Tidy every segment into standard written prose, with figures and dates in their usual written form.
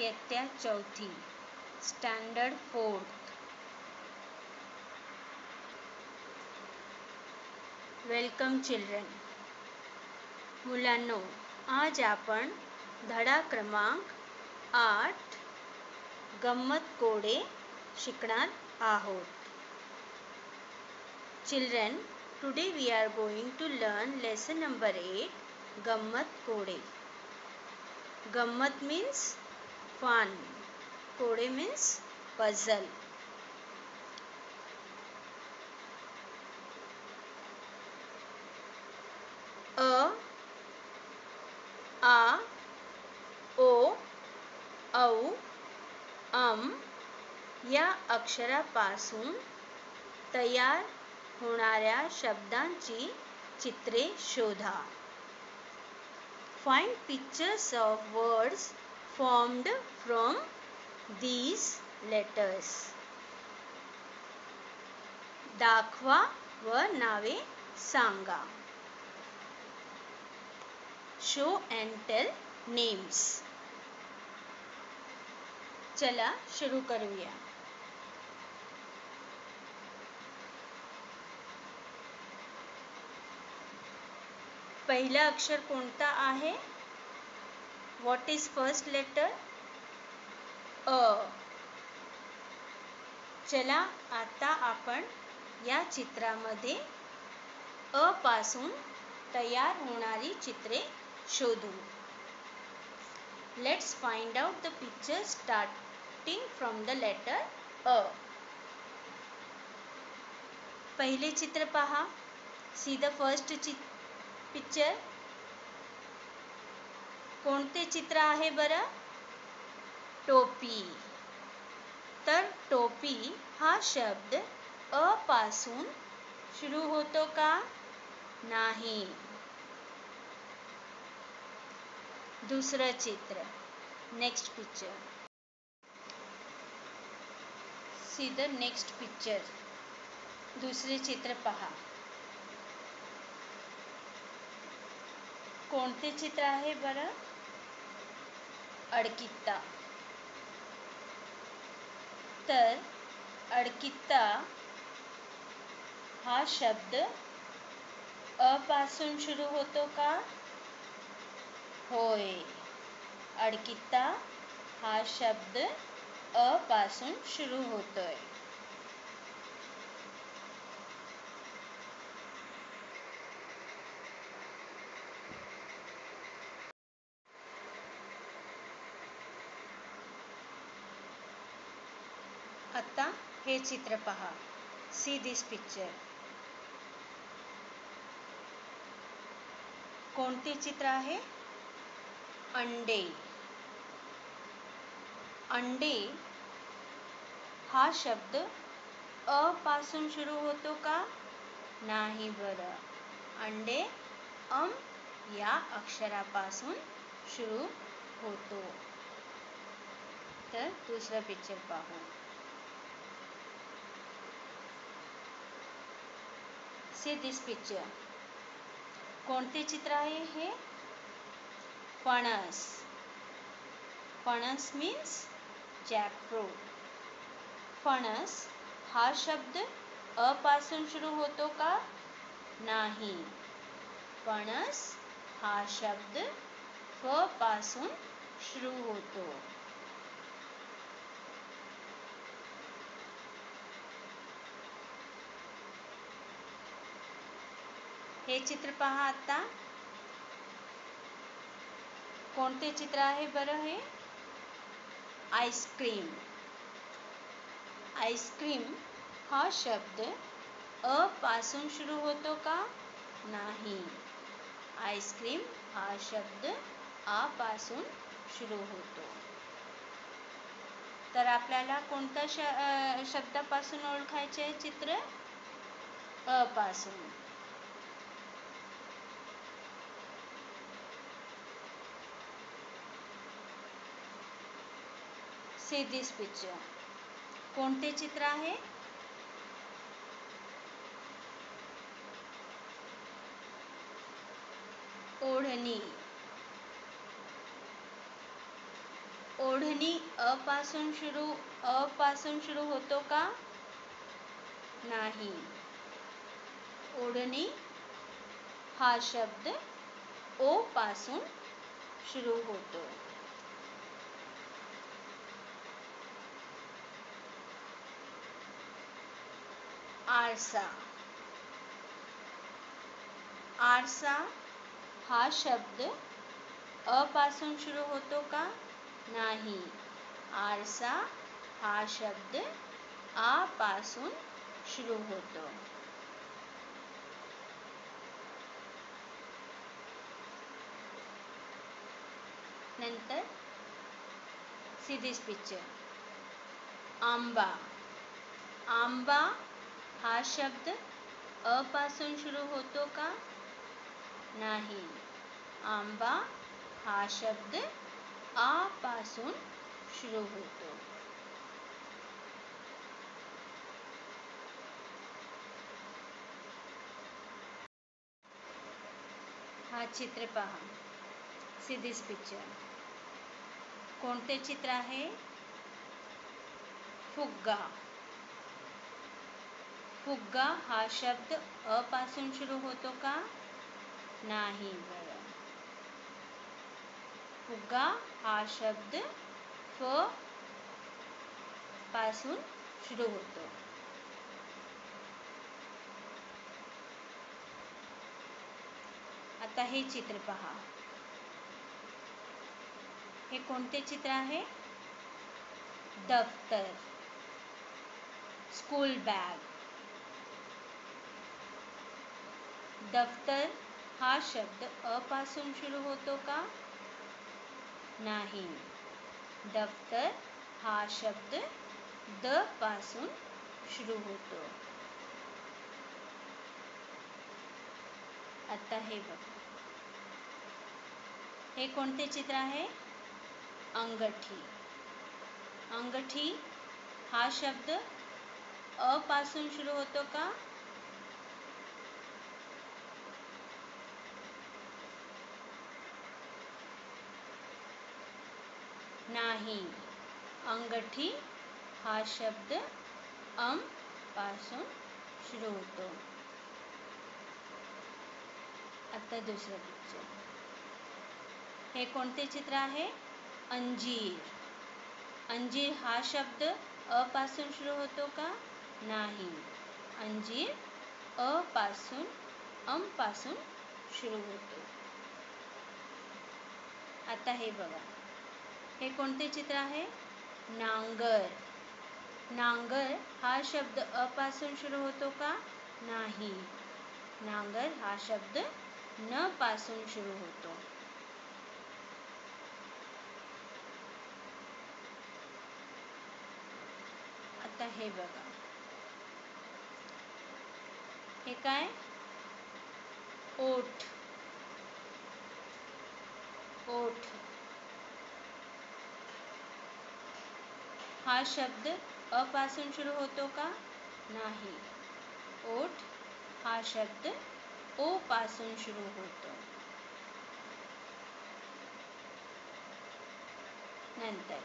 इयत्ता चौथी, standard 4th. Welcome children. मुलांनो, आज आपण धडा क्रमांक 8 गम्मत कोडे शिकणार आहोत. Children, today we are going to learn lesson number 8, गम्मत कोडे. गम्मत means fun. कोडे means puzzle. अ, आ, ओ, औ, या अक्षरापासून तयार होणाऱ्या शब्दांची चित्रे शोधा. Find pictures of words formed from these letters. दाखवा व नावे सांगा. Show and tell names. चला शुरू करूया. पहिला अक्षर कोणता आहे? What is first letter? अ. चला आता आपण या चित्रामध्ये अ पासून तयार होणारी चित्रे शोधू. Let's find out the pictures starting from the letter अ. पहिले चित्र पहा. See the first picture. कोणते चित्र आहे बरं? टोपी. तर टोपी हा शब्द अ पासून सुरू होतो का? नाही. दुसरं चित्र. Next picture. See the next picture. दुसरे चित्र पहा. कोणते चित्र आहे बरं? अडकित्ता. तर अडकित्ता हा शब्द अ पासून सुरू होतो का? होय. अडकित्ता हा शब्द अ पासून सुरू होतोय. आता हे चित्र पहा. See this picture. कोणते चित्र आहे? अंडे. अंडे हा शब्द अ पासून सुरू होतो का? नाही बरं. अंडे या अक्षरापासून सुरू होतो. तर दुसरा पिक्चर पाहू. See this picture. कोणते चित्र आहे हे? फणस. फणस means jackfruit. फणस हा शब्द अ पासून सुरू होतो का? नाही. फणस हा शब्द फ पासून सुरू होतो. हे चित्र पहा आता. कोणते चित्र आहे बरं हे? आईस्क्रीम. आईस्क्रीम हा शब्द अ पासून सुरू होतो का? नाही. आईस्क्रीम हा शब्द आ पासून सुरू होतो. तर आपल्याला कोणत्या शब्दापासून ओळखायचे आहे चित्र? अ पासून. See this picture. कोणते चित्र आहे? ओढणी. ओढणी अ पासून सुरू होतो का? नाही. ओढणी हा शब्द ओ पासून सुरू होतो. आरसा. आरसा हा शब्द अ पासून सुरू होतो का? नाही. आरसा हा शब्द आ पासून सुरू होतो. नंतर see this picture. आंबा. आंबा हा शब्द अ पासून सुरू होतो का? नाही. आंबा हा शब्द आ पासून सुरू होतो. हा चित्र पहा. See this picture. कोणते चित्र आहे? फुग्गा. फुग्गा हा शब्द अ पासून सुरू होतो का? नाही. बरं. फुग्गा हा शब्द फ पासून सुरू होतो. आता हे चित्र पहा. हे कोणते चित्र आहे? दफ्तर. School bag. दफ्तर हा शब्द अ पासून सुरू होतो का? नाही. दफ्तर हा शब्द द पासून सुरू होतो. आता हे बघा. हे कोणते चित्र आहे? अंगठी. अंगठी हा शब्द अ पासून सुरू होतो का? नाही. अंगठी हा शब्द अम पासून सुरू होतो. आता दुसरं पिक्चर. हे कोणते चित्र आहे? अंजीर. अंजीर हा शब्द अ पासून सुरू होतो का? नाही. अंजीर अ पासून अम पासून सुरू होतो. आता हे बघा. हे कोणते चित्र आहे? नांगर. नांगर हा शब्द अ पासून सुरू होतो का? नाही. नांगर हा शब्द न पासून सुरू होतो. आता हे बघा. हे काय? ओठ. ओठ हा शब्द अ पासून सुरू होतो का? नाही. ओठ हा शब्द ओ पासून सुरू होतो. नंतर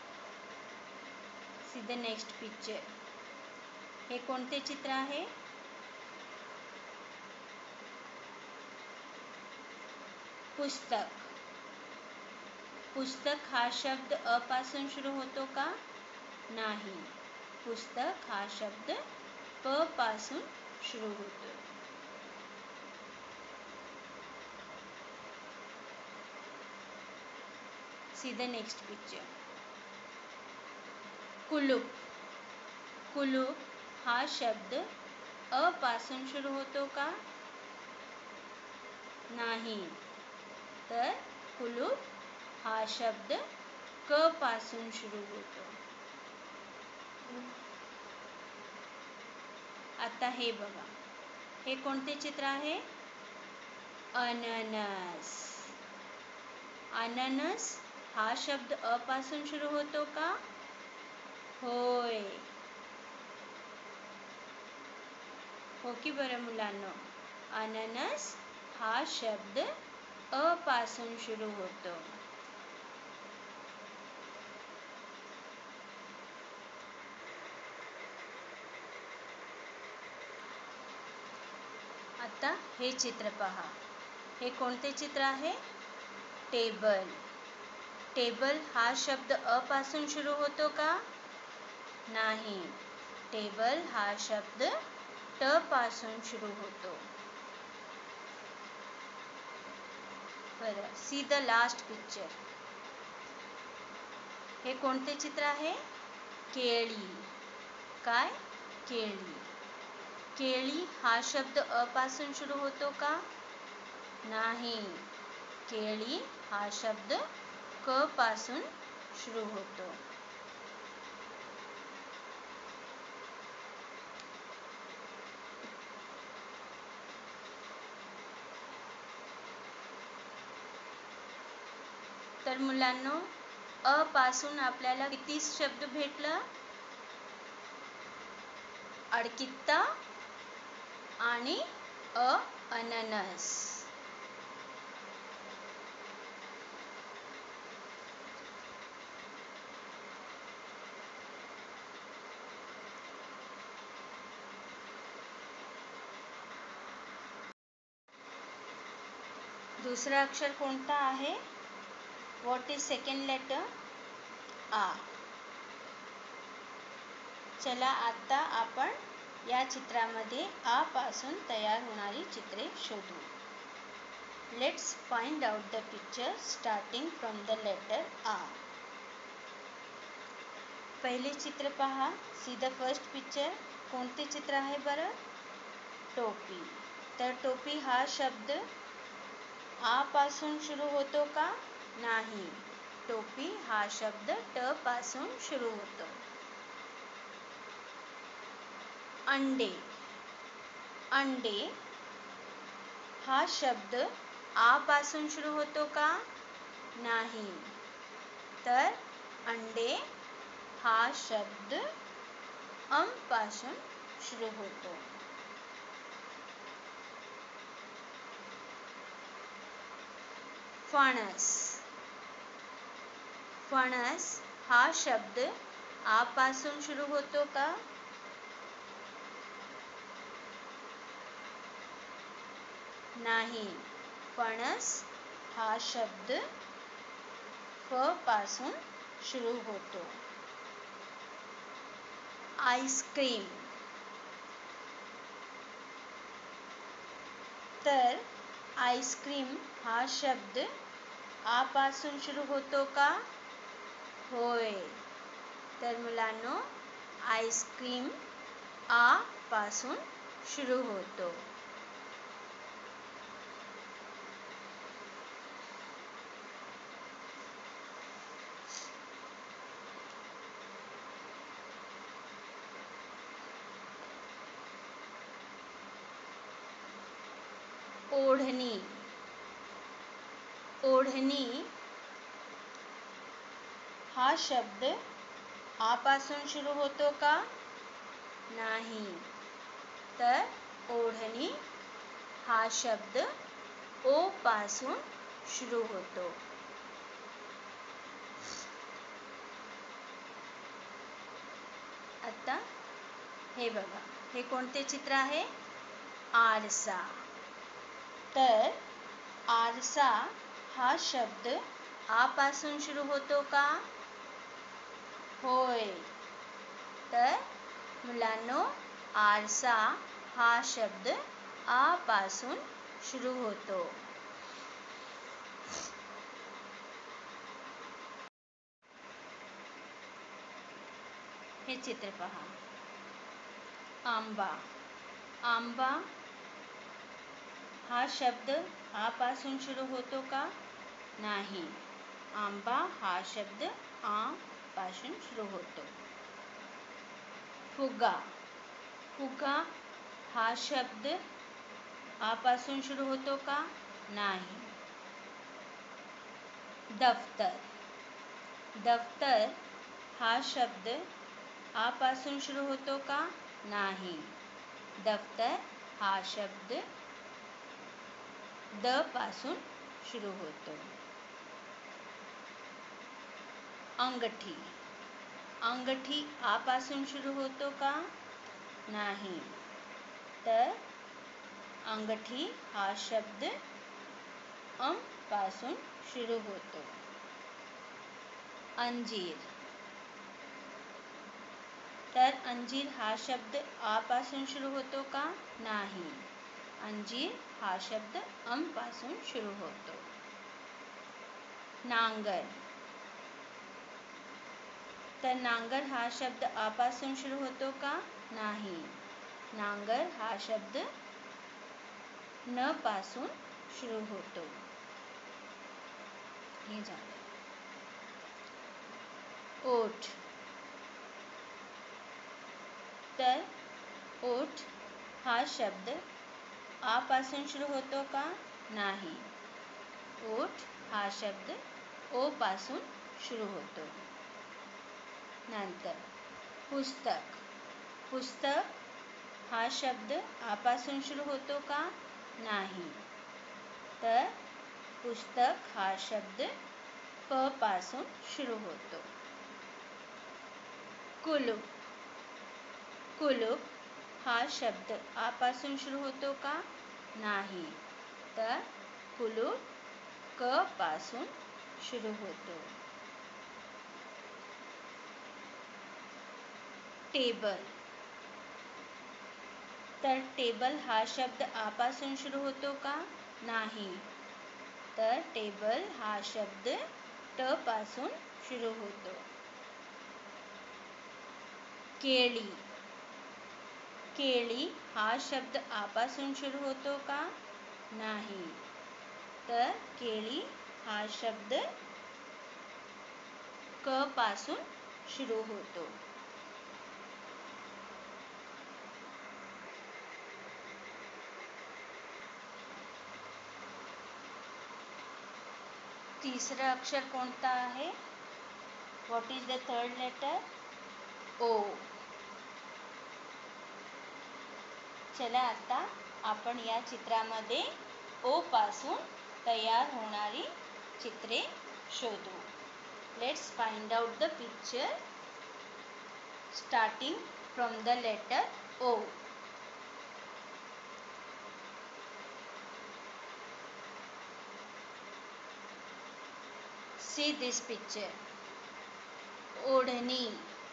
सी द नेक्स्ट पिक्चर. हे कोणते चित्र आहे? पुस्तक. पुस्तक हा शब्द अ पासून सुरू होतो का? नाही. पुस्तक हा शब्द प पासून सुरू होतो. See the next picture. कुलूप. कुलूप हा शब्द अ पासून सुरू होतो का? नाही. तर कुलूप हा शब्द क पासून सुरू होतो. आता हे बघा. हे कोणते चित्र आहे? अननस. अननस हा शब्द अ पासून सुरू होतो का? होय. हो की बरं मुलांनो? अननस हा शब्द अ पासून सुरू होतो. आता हे चित्र पहा. हे कोणते चित्र आहे? टेबल. टेबल हा शब्द अ पासून सुरू होतो का? नाही. टेबल हा शब्द ट पासून सुरू होतो. बरं, सी द लास्ट पिक्चर. हे कोणते चित्र आहे? केळी. काय? केळी. केळी हा शब्द अ पासून सुरू होतो का? नाही. केळी हा शब्द क पासून सुरू होतो. तर मुलांनो, अ पासून आपल्याला किती शब्द भेटलं? अडकित्ता आणि अननस. दुसरा अक्षर कोणता आहे? What is second letter? आ. चला आता आपण या चित्रामध्ये आ पासून तयार होणारी चित्रे शोधू. Let's find out the picture starting from the letter आ. पहिले चित्र पहा. See the first picture. कोणते चित्र आहे बरं? टोपी. तर टोपी हा शब्द आ पासून सुरू होतो का? नाही. टोपी हा शब्द ट पासून सुरू होतो. अंडे. अंडे हा शब्द आ पासून सुरू होतो का? नाही. तर अंडे हा शब्द अम पासून सुरू होतो. फणस. फणस हा शब्द आ पासून सुरू होतो का? नाही. फणस हा शब्द फ पासून सुरू होतो. आईस्क्रीम. तर आईस्क्रीम हा शब्द आ पासून सुरू होतो का? होय. तर मुलांनो, आईस्क्रीम आ पासून सुरू होतो. ओढणी. ओढणी हा शब्द आ पासून सुरू होतो का? नाही. तर ओढणी हा शब्द ओ पासून सुरू होतो. आता हे बघा. हे कोणते चित्र आहे? आरसा. तर आरसा हा शब्द आ पासून सुरू होतो का? होय. तर मुलांनो, आरसा हा शब्द आ पासून सुरू होतो. हे चित्र पहा. आंबा. आंबा हा शब्द आ पासून सुरू होतो का? नाही. आंबा हा शब्द आ पासून सुरू होतो. फुगा. फुगा हा शब्द आ पासून सुरू होतो का? नाही. दफ्तर. दफ्तर हा शब्द आ पासून सुरू होतो का? नाही. दफ्तर हा शब्द द पासून सुरू होतो. अंगठी. अंगठी आ पासून सुरू होतो का? नाही. तर अंगठी हा शब्द अम पासून सुरू होतो. अंजीर. तर अंजीर हा शब्द आ पासून सुरू होतो का? नाही. अंजीर हा शब्द अम पासून सुरू होतो. नांगर. तर नांगर हा शब्द आ पासून सुरू होतो का? नाही. नांगर हा शब्द न पासून सुरू होतो. हे झालं. ओठ. तर ओठ हा शब्द आ पासून सुरू होतो का? नाही. ओठ हा शब्द ओ पासून सुरू होतो. नंतर पुस्तक. पुस्तक हा शब्द आ पासून सुरू होतो का? नाही. तर पुस्तक हा शब्द प पासून सुरू होतो. कुलूप. कुलूप हा शब्द आ पासून सुरू होतो का? नाही. तर कुलूप क पासून सुरू होतो. टेबल. तर टेबल हा शब्द आ पासून सुरू होतो का? नाही. तर टेबल हा शब्द ट पासून सुरू होतो. केळी. केळी हा शब्द आ पासून सुरू होतो का? नाही. तर केळी हा शब्द क पासून सुरू होतो. तिसरं अक्षर कोणतं आहे? What is the third letter? ओ. चला आता आपण या चित्रामध्ये ओ पासून तयार होणारी चित्रे शोधू. Let's find out the picture starting from the letter ओ. See this picture. ओढणी.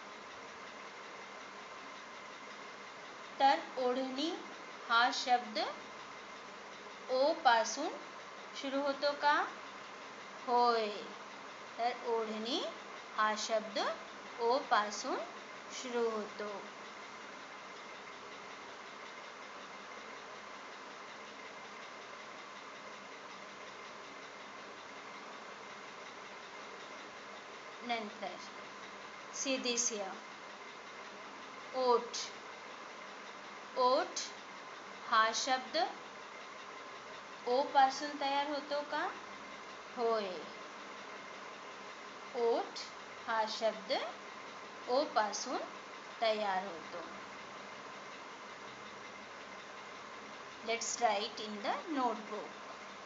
तर ओढणी हा शब्द ओ पासून सुरू होतो का? होय. तर ओढणी हा शब्द ओ पासून सुरू होतो. नंतर see this here. ओठ. ओठ हा शब्द ओ पासून तयार होतो का? होय. ओठ हा शब्द ओ पासून तयार होतो. Let's write in the notebook.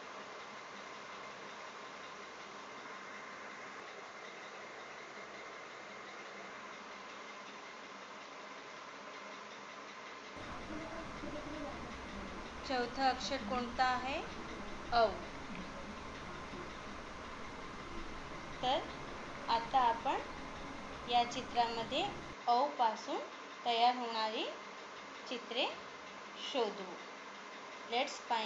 चौथं अक्षर कोणतं आहे? औ. तर आता आपण या चित्रामध्ये औ पासून तयार होणारी चित्रे शोधू. Let's find.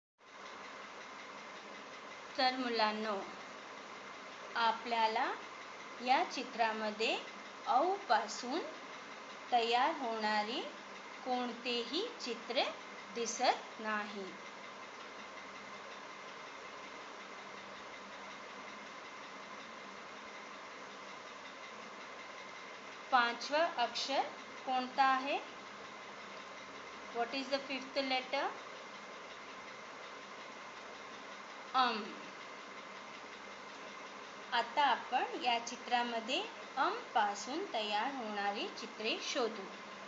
तर मुलांनो, आपल्याला या चित्रामध्ये औ पासून तयार होणारी कोणतेही चित्र दिसत नाही. पाचवं अक्षर कोणतं आहे? What is the fifth letter? अम. आता आपण या चित्रामध्ये अम पासून तयार होणारी चित्रे शोधू.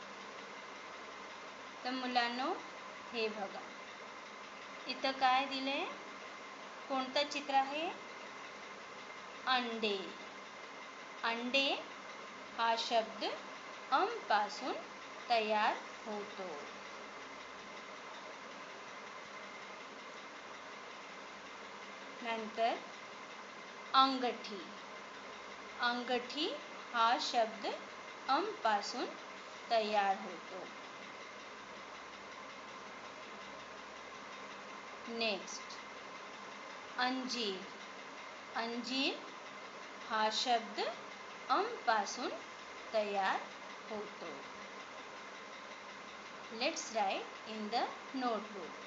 तर मुलांनो, हे बघा, इथं काय दिलंय? कोणतं चित्र आहे? अंडे. अंडे हा शब्द अम पासून तयार होतो. नंतर अंगठी. अंगठी हा शब्द पासून तयार होतो. नेक्स्ट अंजीर. अंजीर हा शब्द पासून तयार होतो. Let's write in the notebook.